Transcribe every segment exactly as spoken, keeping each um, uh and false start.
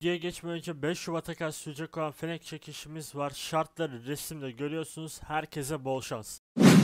Diye geçmeden önce beş Şubat'a kadar sürecek olan Fenek çekişimiz var. Şartları resimde görüyorsunuz. Herkese bol şans.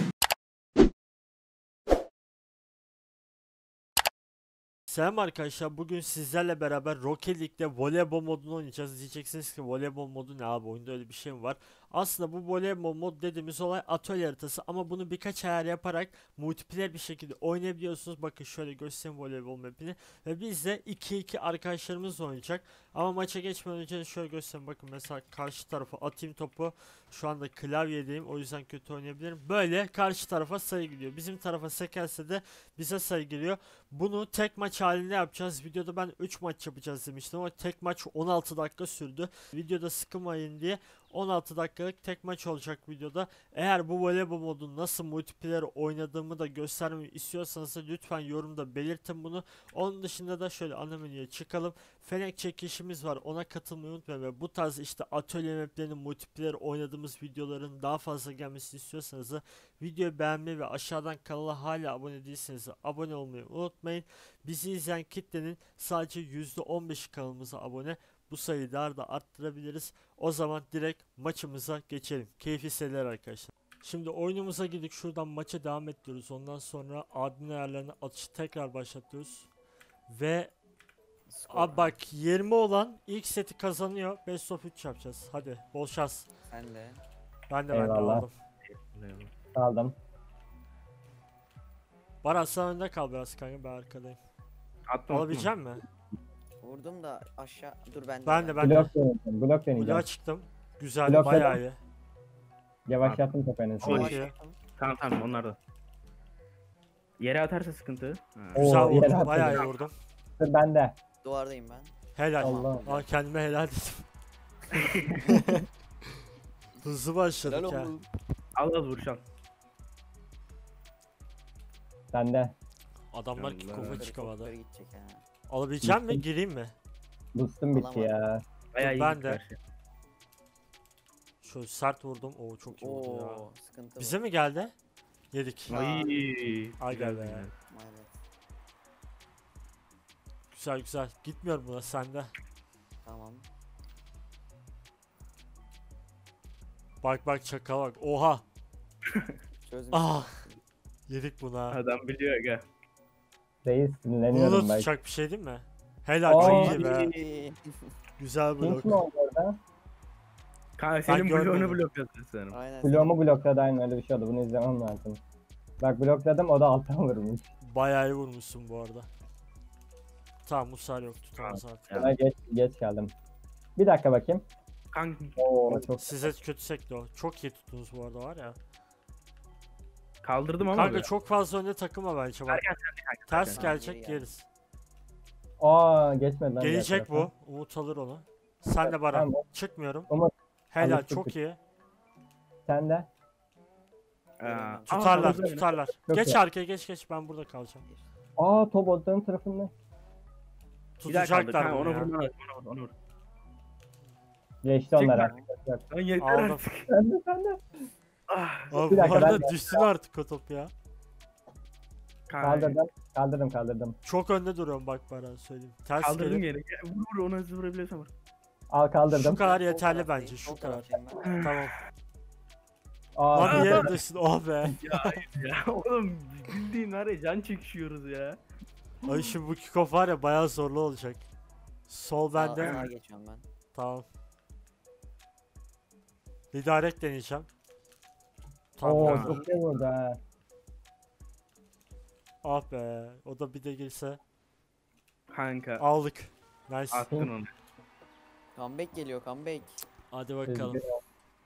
Selam arkadaşlar, bugün sizlerle beraber Rocket League'de voleybol modunu oynayacağız. Diyeceksiniz ki voleybol modu ne abi, oyunda öyle bir şey mi var? Aslında bu voleybol mod dediğimiz olay atölye haritası ama bunu birkaç ayar yaparak multiplayer bir şekilde oynayabiliyorsunuz. Bakın şöyle göstereyim voleybol mapini ve biz de iki iki arkadaşlarımız oynayacak. Ama maça geçmeden önce de şöyle göstereyim, bakın mesela karşı tarafa atayım topu. Şu anda klavyedeyim, o yüzden kötü oynayabilirim. Böyle karşı tarafa sayı gidiyor. Bizim tarafa sekerse de bize sayı geliyor. Bunu tek maç halinde yapacağız. Videoda ben üç maç yapacağız demiştim ama tek maç on altı dakika sürdü. Videoda sıkılmayın diye on altı dakikalık tek maç olacak videoda. Eğer bu voleybol modu nasıl multiplayer oynadığımı da göstermeyi istiyorsanız da lütfen yorumda belirtin bunu. Onun dışında da şöyle ana menüye çıkalım. Fenek çekişimiz var, ona katılmayı unutmayın ve bu tarz işte atölye maplerinin multiplayer oynadığımız videoların daha fazla gelmesini istiyorsanız da videoyu beğenmeyi ve aşağıdan kanala hala abone değilseniz de abone olmayı unutmayın. Bizi izleyen kitlenin sadece yüzde on beşi kanalımıza abone. Bu sayıyı daha da arttırabiliriz. O zaman direkt maçımıza geçelim. Keyifli seyirler arkadaşlar. Şimdi oyunumuza gidip şuradan maça devam ediyoruz. Ondan sonra admin ayarlarını atışı tekrar başlatıyoruz. Ve abi bak, yirmi olan ilk seti kazanıyor. Best of üç yapacağız. Hadi bol şans. Sen de. Ben de ben de Eyvallah. aldım. Aldım. Baran sen önde kal biraz kanka, ben arkadayım. Attım, Alabilecek mi? Vurdum da aşağı. Dur ben de. Ben de ben de. Blok deneyeceğim. Blok Bloğa deneyeceğim. çıktım. Güzel, Blok bayağı dedim. iyi. Yavaşlattım tepenizi. Çok Ama- iyi. Tamam tamam onlar da. Yere atarsa sıkıntı. Ha. Oo, Güzel yere vurdum, atladım. bayağı iyi vurdum. Dur bende. Duvardayım ben. Helal. Allah. Aa, kendime helal dedim. Hızlı başladık Helal ya. oğlum. Al al Vurşan. Bende. Adamlar Allah. kikofa Yukarı çık havada. yukarı gidecek ha. Alabileceğim mi? Gireyim mi? Boost'um bitti ya. Bayağı iyi ben gitti de. her şey. Şöyle sert vurdum. Oo çok iyi vurdu ya. Oo, sıkıntı Bize bu. mi geldi? Yedik. Aa. Ay. Ay güzel, gel be. güzel. Evet. Güzel güzel. Gitmiyorum buna, sende. Tamam. Bak bak çakal bak. Oha. Çözmüş. Ah. Yedik buna. Adam biliyor aga. Reis Bunu sinirleniyorum da ben. tutacak bir şey değil mi? Helal, Aa. çok iyi be. Ay. Güzel blok. Pink mi oldu orada? Kanka senin bloğunu görmedim. blokladın sanırım. Aynen. Bloğumu blokladı, aynı öyle bir şey oldu. Bunu izlemem lazım. Bak blokladım, o da alttan vurmuş. Bayağı iyi vurmuşsun bu arada. Tamam, Musar yok, tutamaz artık. Ya. Buna geç, geç geldim. Bir dakika bakayım. Kanka Oo çok. Size kötü sekti o. Çok iyi tuttunuz bu arada var ya. kaldırdım ama. Kanka be. çok fazla önde takılma bence bak. Erken sen de kanka. Ters erken. Tamam, gelecek, geri geldi. yeriz. Aa geçmedi lan. Gelecek diğer bu. Umut alır onu. Sen de Baran. Tamam. Çıkmıyorum. Umut, Helal, alıştık çok biz. iyi. tarafa. Sen de. Aa, Tutarlar, aa, kaldırdım. tutarlar. Çok Geç iyi. arkaya, geç geç, ben burada kalacağım. Aa top odanın tarafında. Bir daha kaldı. Tutacaklar Kanka bunu onu ya. vurman lazım. Onu vur. Onu vur. Geçti Çık onlar lan. artık. Lan yeter Aldım. artık. Sen de sen de. Ah. Abi Bir bu dakika, arada ben- düşsün artık o top ya. Kanka. Kaldırdım. Kaldırdım kaldırdım. Çok önde duruyorum bak Baran, söyleyeyim. Ters Kaldırdım gelip yere. Vur vur onu hızlı vurabiliyorsan vur. Al kaldırdım. şu kadar Sol yeterli taraftayım, bence, sol şu kadar. taraftayım ben. Tamam. Aa, Lan bir kaldırdım. yere düşsün, oh be. Ya hayır ya. Oğlum bildiğin var ya, can çekişiyoruz ya. Ay şimdi bu kickoff var ya, bayağı zorlu olacak. Sol Sağa- bende. Sağa geçiyorum ben. Tamam. Redirect deneyeceğim. Tamam. Oo Tamam. çok iyi vurdu ha. Ah be. O da bir de girse. Kanka. Aldık. Nice. Attın onu. Comeback geliyor, comeback. Hadi bakalım. Üzgünüm.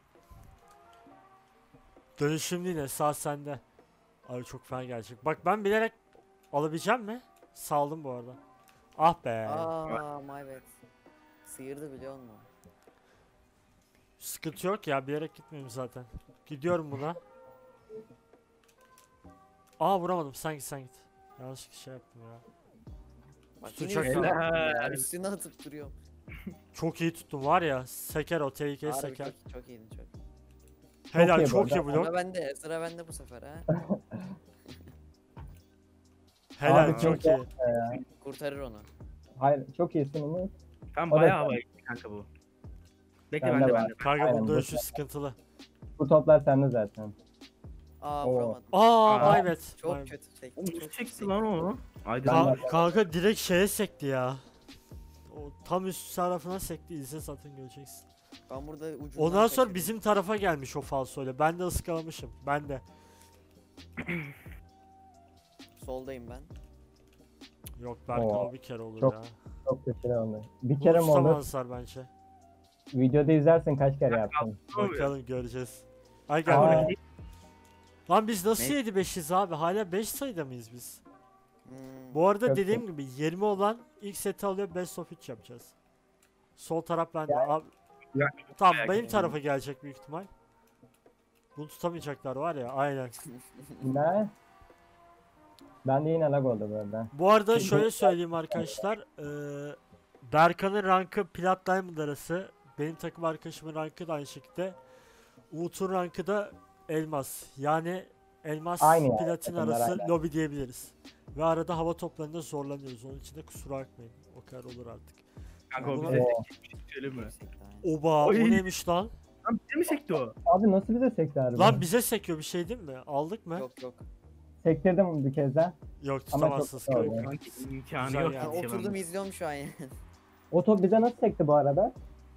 Dönüşüm yine sağ sende. Abi çok fena gelecek. Bak ben bilerek alabileceğim mi? Saldım bu arada. Ah be. Aa, my bad. Sıyırdı biliyor musun? Sıkıntı yok ya, bilerek gitmiyorum zaten. Gidiyorum buna. Aa vuramadım, sen git sen git. Yanlış şey yaptım ya. Bak Tutacak yine üstüne, Helal. ya, üstüne atıp duruyorum. Çok iyi tuttum var ya. Seker o, tehlikeli Harbi seker. çok, çok iyiydin çok. Helal, iyi bu çok iyi arada. blok. Sıra bende, sıra bende bu sefer ha. Helal, Abi çok çok iyi. Kurtarır onu. Hayır çok iyisin Umut. Tam O da- bayağı havaya gitti kanka bu. Bekle Ben ben de de var. ben de. Kanka Aynen, bunda bu ölçü sefer. sıkıntılı. Bu toplar sende zaten. Aa Oo. vuramadım. Aa Aa, evet. Çok kötü çekti. Oğlum nasıl çok çekti kötü lan onu? Aydın Ben Ka- de- kanka direkt şeye sekti ya. O tam üst tarafına sekti. İzle satın göreceksin. Ben burada ucundan Ondan sonra kaçırdım. bizim tarafa gelmiş o falsoyla. Ben de ıskalamışım. Ben de. Soldayım ben. Yok Berkan Oo, o bir kere olur çok- ya. Çok kötü oldu. Bir Bu kere mi olur? tutamazlar bence. Videoda izlersin kaç kere yaptın. Bakalım göreceğiz. Ay gel Aa. buraya. Lan biz nasıl Ne? yedi beşiz abi? Hala beş sayıda mıyız biz? Hmm. Bu arada Çok dediğim gibi yirmi olan ilk seti alıyor, best of üç yapacağız. Sol taraf bende. Abi, Ya- tamam Merak benim ettim. tarafa gelecek büyük ihtimal. Bunu tutamayacaklar var ya aynen. Ne? Ben de yine lag oldu böyle. Bu arada Çünkü- şöyle söyleyeyim arkadaşlar. eee, Berkan'ın rankı Plat Diamond arası. Benim takım arkadaşımın rankı da aynı şekilde. Umut'un rankı da Elmas. Yani Elmas Aynı yani, Platin takımlar arası aynı. lobi diyebiliriz. Ve arada hava toplarında zorlanıyoruz. Onun için de kusura bakmayın. O kadar olur artık. Kanka o Bunu- bize Oo. sekti. Söyleyeyim mi? Gerçekten yani. Oba o Oy. neymiş lan? Lan bize mi sekti o? Abi nasıl bize sekti harbi? Lan bize sekiyor bir şey değil mi? Aldık mı? Yok, Yok yok. Sektirdim bir kez daha. tutamazsınız çok kanka. güzel Kanki imkanı Güzel yok. yani. Ben yetişemem. oturdum izliyorum şu an yani. O top bize nasıl sekti bu arada?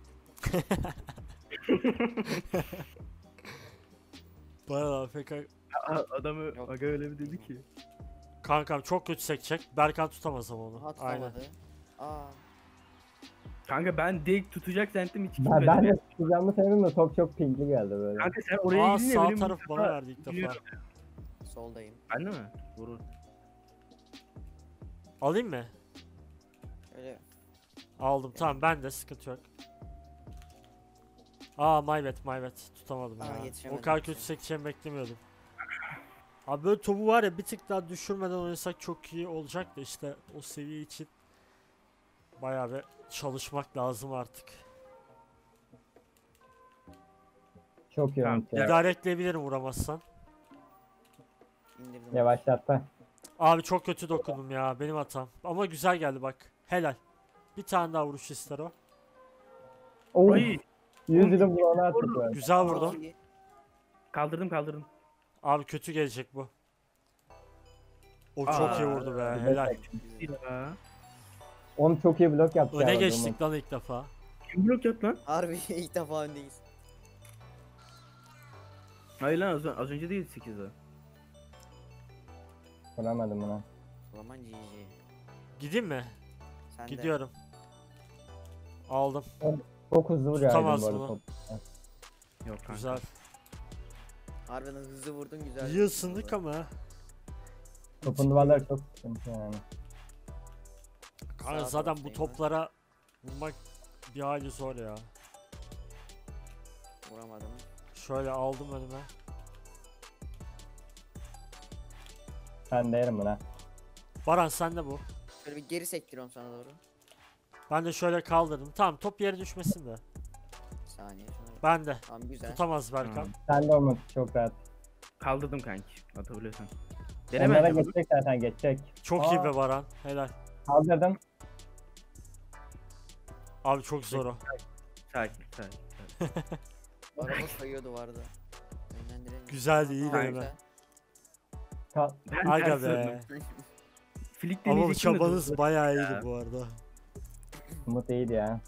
Bayağı A F K. Aa, Adamı Yok. aga öyle bir dedi ki. Kankam çok kötü sekecek. Berkan tutamaz ama onu. Aha Aynen. tutamadı. Aa. Kanka ben direkt tutacak zannettim hiç Ben, gitmedi. ben de tutacağımı sevdim de top çok pinkli geldi böyle. Kanka sen oraya Aa gidin ya sağ benim taraf ilk bana defa verdi ilk defa. biliyorum. Soldayım. Ben de mi? Vurur. Alayım mı? Öyle. Aldım tamam ben de sıkıntı yok. Aa my bad my bad tutamadım Aa, ya. O yetişemedim, kadar kötü yetişemedim. sekeceğimi beklemiyordum. Abi böyle topu var ya bir tık daha düşürmeden oynasak çok iyi olacak da işte o seviye için bayağı bir çalışmak lazım artık. Çok iyi Tamam, oyuncu. ya. İdare etleyebilirim vuramazsan. İndirdim. Yavaşlattı. Abi çok kötü dokundum ya benim hatam. Ama güzel geldi bak. Helal. Bir tane daha vuruş ister o. Oo, Ay yüz yılı bunu attık böyle. Güzel Çok vurdum. iyi. kaldırdım kaldırdım. Abi kötü gelecek bu. O çok Aa, iyi vurdu be. evet. Helal. Ya. Onu çok iyi blok yaptı. Öne ya, geçtik lan ilk defa. Kim blok yaptı lan? Harbi ilk defa öndeyiz. Hayır lan az, az önce değil sekizde. Vuramadım buna. O zaman G G. Gideyim mi? Sen de. Gidiyorum. Aldım. Çok hızlı vuruyor Tutamaz Aydın bu arada bunu. top. Yok kanka. Güzel. Harbiden hızlı vurdun güzel. İyi ısındık ama. Topun duvarları çok sıkıntı yani. Kanka Sağ zaten bu taraftayım ben. toplara vurmak bir hali zor ya. Vuramadım. Şöyle aldım önüme. Ben de yerim buna. Baran sen de bu. Şöyle bir geri sektiriyorum sana doğru. Ben de şöyle kaldırdım. Tamam top yere düşmesin de. Bir saniye şunu. Ben de. Tamam güzel. Tutamaz Berkan. Tamam. Sen de Umut çok rahat. Kaldırdım kanki. Atabiliyorsan. Dene Onlara bence bunu. geçecek zaten geçecek. Çok iyi Aa. be Baran. Helal. Kaldırdım. Abi çok zor o. Sakin sakin. sakin. Araba kayıyor duvarda. Yönlendiremiyorum. Güzeldi iyi Tamam, deneme. güzel. Kal Ben Aga ters be. döndüm. Flick Ama bu deneyecektim de çabanız durdu. bayağı Ya. iyiydi bu arada. Umut iyiydi ya.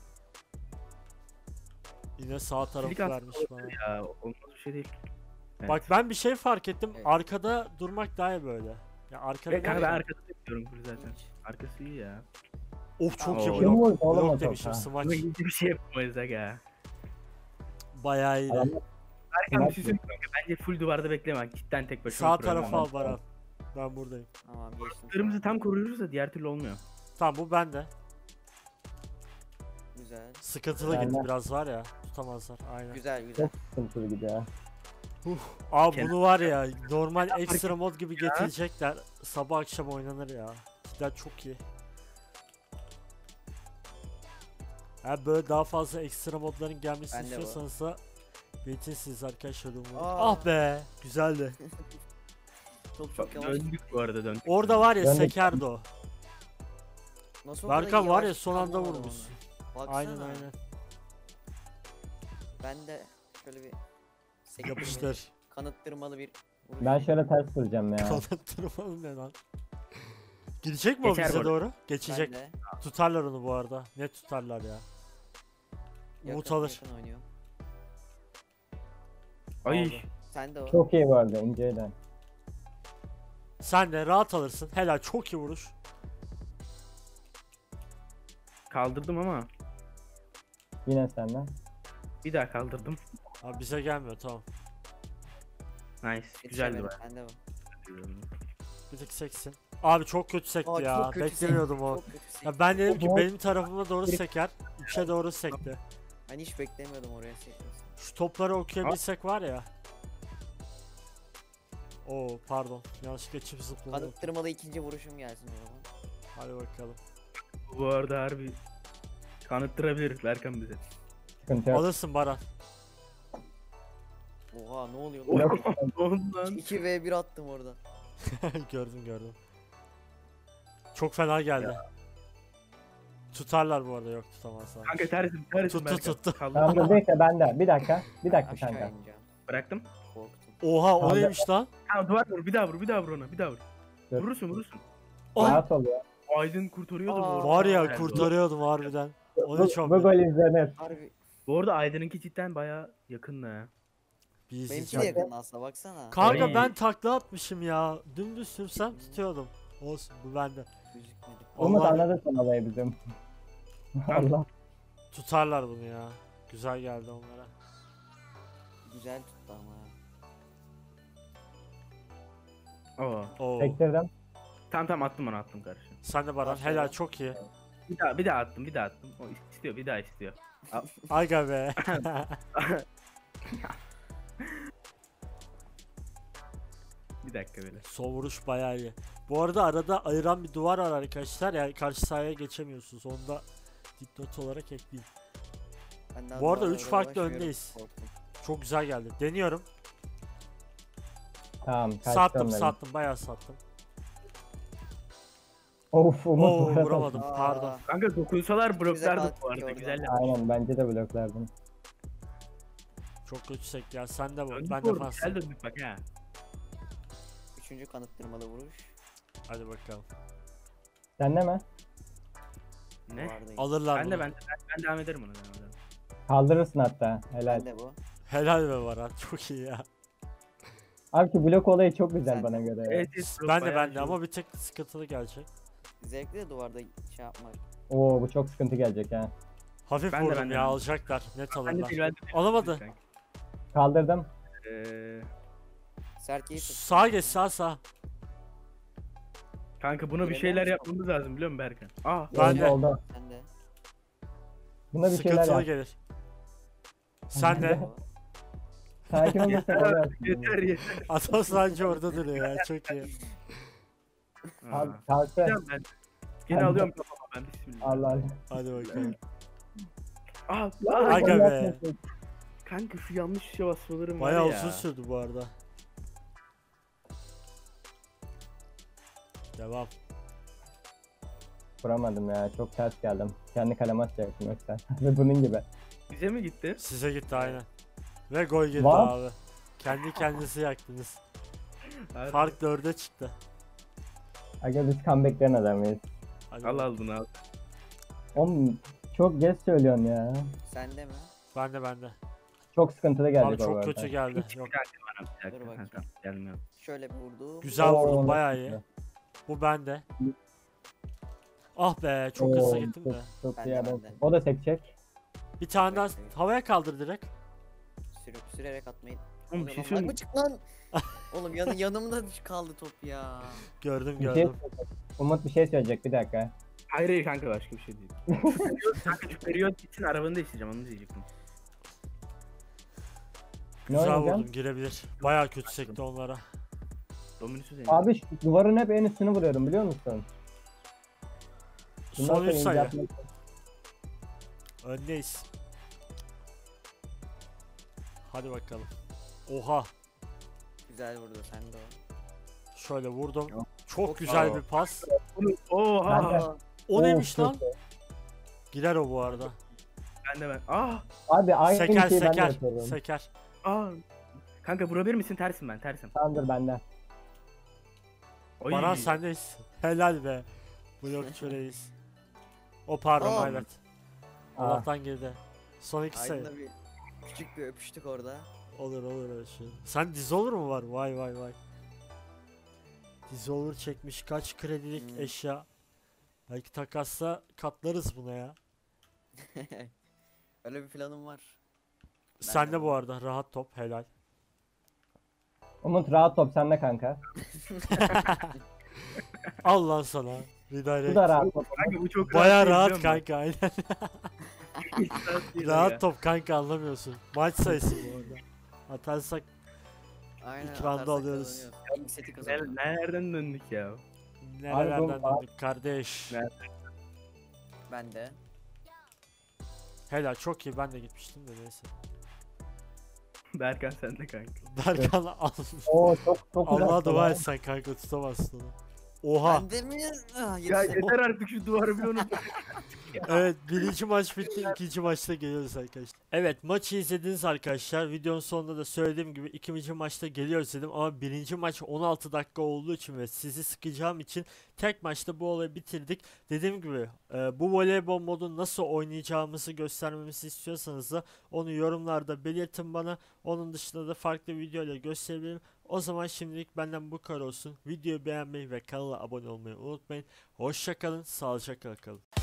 Yine sağ tarafı Flick aslında vermiş bana. Ya olmaz bir şey değil. Evet. Bak ben bir şey fark ettim. Evet. Arkada durmak daha iyi böyle. Ya arkada Ve kanka ben böyle- arkada bekliyorum full zaten. Arkası iyi ya. Of çok iyi Oo. Kim blok. vurdu oğlum o Blok topu? demişim smaç. Ama hiçbir şey yapamayız aga. Bayağı iyiydi. Adamlar Erken bir şey Smaç söyleyeyim kanka. Bence full duvarda bekleme. Cidden tek başına Sağ oturuyorum tarafa ama. al Baran. Ben buradayım. Tamam geçtim. Kırmızı tam koruyoruz da diğer türlü olmuyor. Tamam bu bende. Güzel. Sıkıntılı Bende. gitti biraz var ya. Tutamazlar aynen. Güzel güzel. çok sıkıntılı gidiyor. Abi Kenan- bunu var ya normal ekstra mod gibi getirecekler. Sabah akşam oynanır ya. Cidden çok iyi. Ha böyle daha fazla ekstra modların gelmesini Ben de bu. istiyorsanız da belirtirsiniz arkadaşlar umumu. Aa. Ah be güzeldi. Top çok yavaş. Döndük bu arada döndük. Orada var ya Döndük. sekerdi o. Nasıl o kadar Berkan iyi var ya yavaş son anda anlamadım vurmuşsun. onu. Baksana. Aynen aynen. Ben de şöyle bir sektirmeli, Yapıştır. kanıttırmalı bir vuruş. Ben şöyle ters vuracağım ya. Kanıttırmalı ne lan? Gidecek mi o Geçer bu bize arada. doğru? Ben Geçecek. de Tutarlar onu bu arada. Ne tutarlar ya. Umut yakın- alır. yakın oynuyorum. Ay. Oldu. Sen de o. Çok iyi bu arada inceyden. Sen de rahat alırsın. Helal, çok iyi vuruş. Kaldırdım ama. Yine senden. Bir daha kaldırdım. Abi bize gelmiyor, tamam. Nice. Güzeldi Yetişemedim, baya. Ben de o. Bir tık seksin. Abi çok kötü sekti Aa, ya. çok kötü Beklemiyordum sekti, o. çok kötü sekti. Ya ben dedim ki Oho. benim tarafıma doğru seker. üçe doğru sekti. Ben hiç beklemiyordum oraya sekmesini. Şu topları okuyabilsek var ya. Oo pardon. Yanlışlıkla çift zıpladım. Kanıttırmalı ikinci vuruşum gelsin o zaman. Hadi bakalım. Bu arada harbi kanıttırabilir Berkan bize. Sıkıntı yok. Alırsın Baran. Oha ne oluyor lan? Yok. Ondan. iki ve bir attım orada. Gördüm gördüm. Çok fena geldi. Tutarlar bu arada, yok tutamazlar. Kanka tersim tersim Tuttu, Berkan. tuttu. Kaldı. Tamam dur bekle bende. Bir dakika. Bir dakika Aşağı kanka. ineceğim. Bıraktım. Korktum. Oha, o Tamam, neymiş lan? Tamam duvar vur bir daha vur bir daha vur ona bir daha vur. Dur. Vurursun vurursun. Oh! Rahat oluyor. Aydın kurtarıyordu Aa. bu Var arada. ya, Güzeldi o. kurtarıyordum harbiden. O Bu, ne çok bu gol izlenir. Harbi. Bu arada Aydın'ınki cidden baya yakındı ha. bir Benimki de izleyeceğim. yakın aslında baksana. Kanka Ay. ben takla atmışım ya. Dümdüz sürsem tutuyordum. Olsun, bu bende. Gözükmedi. Umut Allah- anladı son olayı bizim. Allah. Tutarlar bunu ya. Güzel geldi onlara. Güzel tuttu ama. ya. Oo. Oo. Sektirdim. Tamam tamam attım onu attım karşı. Sen de Baran, Aferin. helal, çok iyi. Bir daha bir daha attım bir daha attım. O istiyor bir daha istiyor. Aga be. Bir dakika böyle. Son vuruş bayağı iyi. Bu arada arada ayıran bir duvar var arkadaşlar. Yani karşı sahaya geçemiyorsunuz. Onu da dipnot olarak ekleyin. Ben daha Bu arada duvarlara üç farklı ulaşmıyorum, öndeyiz. korktum. Çok güzel geldi. Deniyorum. Tamam. kaçtı Sattım onları. sattım. Bayağı sattım. Of Umut. Oo, vuramadı. vuramadım. Aa, Pardon. Kanka dokunsalar bloklardık kalktık bu arada oradan. güzel. Aynen bence de bloklardım. Çok kötü sek ya. Sen de bu. Döndük Ben bu arada, defans. güzel döndük bak ha. Üçüncü kanıttırmalı vuruş. Hadi bakalım. Sen de mi? Ne? Duvardayım. Alırlar Ben bunu. de ben, ben, ben devam ederim ona devam ederim. Kaldırırsın hatta. Helal. Ben de bu. Helal be Baran. Çok iyi ya. Abi ki blok olayı çok güzel Sen bana de. göre. ya. Evet, evet, blok Ben de bayağı ben de şey ama bir tek sıkıntılı gelecek. Zevkli de duvarda şey yapmak. Oo bu çok sıkıntı gelecek ha. Hafif Ben de, vurdum ben de, ya, ben de. alacaklar. Net Ben de alırlar. değil, ben de değil. Alamadı. Kanka. Kaldırdım. Ee, Serkeyi tut. Sağa geç, sağ sağ. kanka buna bir Yürüyemiyor şeyler musun? yapmamız lazım biliyor musun Berkan? Ah Ben oldu de. oldu. Sen de. Buna bir şeyler Sıkıntılı yap. gelir. Sen de. O. Sakin olursa yeter oluyor. artık, yeter yeter. Atos sadece orada duruyor ya, çok iyi. Aa, Abi kalktı. gideceğim ben. Gene Hadi. alıyorum kafama ben bismillah. Allah Allah. Hadi bakalım. Ah, Aga Gol be. yapmasın. kanka şu yanlış işe basmalarım var Bayağı ya. uzun sürdü bu arada. Devam. Vuramadım ya. Çok ters geldim. Kendi kaleme atacaktım yoksa. Ve bunun gibi. Bize mi gitti? Size gitti aynen. Ve gol girdi Var. abi. Kendi kendinizi yaktınız. Harbi. Fark dörde çıktı. Aga biz comeback'lerin adamıyız. Hadi Al bakalım. al bunu al. Oğlum çok geç söylüyorsun ya. Sen de mi? Ben de ben de. Çok sıkıntılı Abi geldik o çok arada. kötü geldi. Yok. Geldi bana bir dakika. Dur bakayım. Tamam, gelmiyor. Şöyle bir vurdum. Güzel Oo, vurdum, nasıl bayağı iyi. gitti? Bu bende. Ah be, çok Oo, hızlı gittim çok, de. Çok Ben iyi de, adam. ben de. O da sekecek. Bir tane daha Bekleyin. havaya kaldır direkt. Sürü, sürerek atmayı. Oğlum bir şey Lan söyleyeyim mı mi? çık lan? Oğlum yanı, yanımda kaldı top ya. Gördüm Bir şey gördüm. söyleyecek. Umut bir şey söyleyecek bir dakika. Hayır hayır kanka başka bir şey değil. Şu periyot- kanka şu periyot için arabanı da isteyeceğim onu diyecektim. Ne Güzel oynayacağım? vurdum, girebilir. Bayağı kötü sekti onlara. Dominus'u senin. Abi şu duvarın hep en üstünü vuruyorum biliyor musun? Bundan Son sonra üç sayı. yapmak- Öndeyiz. Hadi bakalım. Oha. Güzel vurdu sen de o. Şöyle vurdum. Yok. Çok güzel Aa. bir pas. Oha. Ben de- O Oo, neymiş çok lan? iyi. Girer o bu arada. Ben de ben. Ah! Abi aynı Seker şeyi ben de seker. yapıyorum. Seker. Ah! Kanka vurabilir misin? Tersim ben, tersim. Tamamdır benden. Oy. Baran sendeyiz. Helal be. Blokçu reis. O pardon Aa. evet. Aa, Allah'tan girdi. Son iki sayı. Aydın'la bir küçük bir öpüştük orada. Olur olur öyle şey. Sen Dissolver mu var? Vay vay vay. Dissolver çekmiş kaç kredilik Hmm. eşya. Belki takasla katlarız buna ya. Öyle bir planım var. Sen de de bu var. arada rahat top helal. Umut rahat top sende kanka. Al lan sana. Bu Redirect. da rahat top. Kanka bu çok Baya değil, rahat biliyor kanka aynen. musun? Rahat değil Rahat ya. top kanka anlamıyorsun. Maç sayısı bu arada. Atarsak Aynen. İlk round'u atarsak alıyoruz. kazanıyoruz. İlk seti Nere- kazanıyoruz. Nereden döndük ya? nerelerden Abi bu- döndük kardeş. Ne? Ben de. Helal çok iyi ben de gitmiştim de neyse. Berkan sen de kanka. Berkan al. Oo çok çok Allah'a uzak dua lan. et sen kanka tutamazsın onu. Oha. Ben de mi? Ah, Ya yetiştim. yeter artık şu duvarı bile unut. Evet birinci maç bitti ikinci maçta geliyoruz arkadaşlar. Evet maçı izlediniz arkadaşlar. Videonun sonunda da söylediğim gibi ikinci maçta geliyoruz dedim ama birinci maç on altı dakika olduğu için ve sizi sıkacağım için tek maçta bu olayı bitirdik. Dediğim gibi e, bu voleybol modu nasıl oynayacağımızı göstermemizi istiyorsanız da onu yorumlarda belirtin bana. Onun dışında da farklı videoyla gösterebilirim. O zaman şimdilik benden bu kadar olsun. Videoyu beğenmeyi ve kanala abone olmayı unutmayın. Hoşça kalın, sağlıcakla kalın.